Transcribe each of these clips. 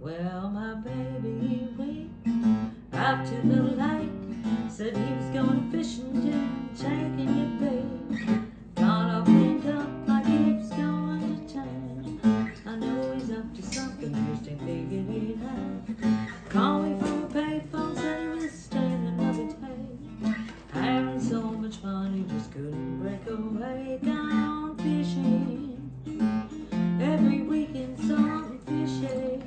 Well, my baby went out to the lake, said he was going fishing, didn't take any bait. Got all cleaned up like he was going to town. I know he's up to something, just ain't figured it out. Called me from a payphone, said he was staying another day. Having so much fun, he just couldn't break away. Gone fishing every weekend, something fishy.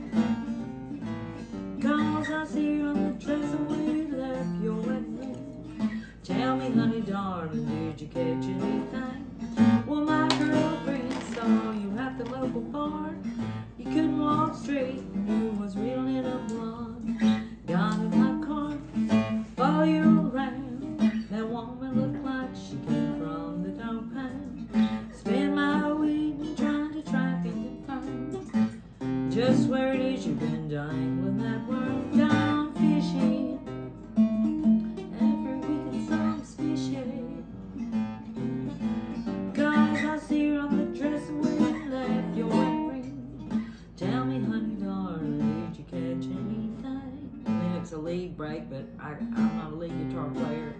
Cause I see her on the dresser where you left your wedding ring. Tell me, honey darling, did you catch anything? Well, my girlfriend saw you at the local bar. You couldn't walk straight, you was reeling in a blonde. Got in my car, follow you around. That woman looked like she came from the dog pound. Spend my weekend trying to track and confirm just where it is you've been dangling that worm. Down fishing every weekend, something's fishy. Cause I see her on the dresser where you left your wedding ring. Tell me, honey darling, did you catch anything? I mean, it's a lead break, but I'm not a lead guitar player.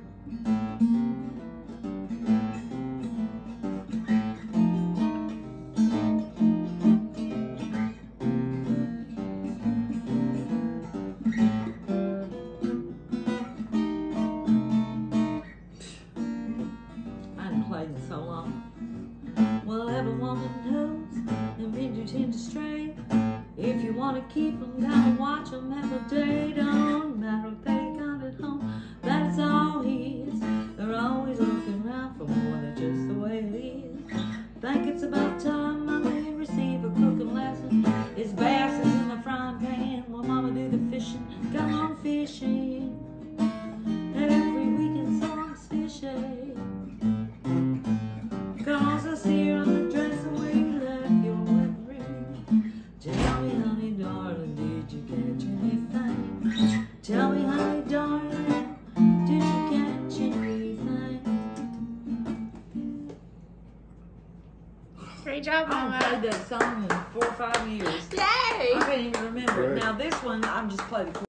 Played in so long. Well, every woman knows and men do tend to stray. If you want to keep them, gotta watch them every day. Don't matter if they got it home, that's all he is. They're always looking around for more than just the way it is. Think it's about time I may receive a cooking lesson. His bass is in the frying pan while mama do the fishing. Come on fishing every weekend, something's fishy. Cause I see her on the dresser where you left your wedding ring. Tell me, honey darling, did you catch anything? Tell me, honey darling, did you catch anything? Great job, Mama. I haven't played that song in 4 or 5 years. Yay! I can't even remember it. Now this one, I'm just playing the